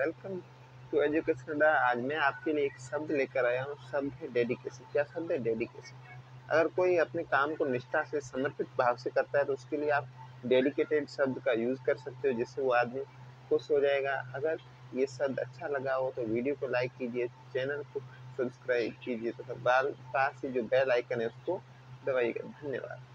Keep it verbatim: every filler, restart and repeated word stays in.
Welcome to education अड्डा। आज मैं आपके लिए एक शब्द लेकर आया हूँ। शब्द है डेडिकेशन। क्या शब्द है? डेडिकेशन। अगर कोई अपने काम को निष्ठा से, समर्पित भाव से करता है तो उसके लिए आप डेडिकेटेड शब्द का यूज़ कर सकते हो, जिससे वो आदमी खुश हो जाएगा। अगर ये शब्द अच्छा लगा हो तो वीडियो को लाइक कीजिए, चैनल को सब्सक्राइब कीजिए तथा बाल पास ही जो बेल आइकन है उसको दबाइएगा। धन्यवाद।